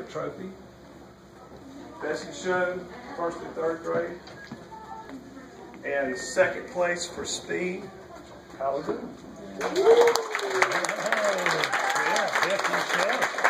a trophy. Best in show, 1st and 3rd grade. And 2nd place for speed, Kyla. Yeah,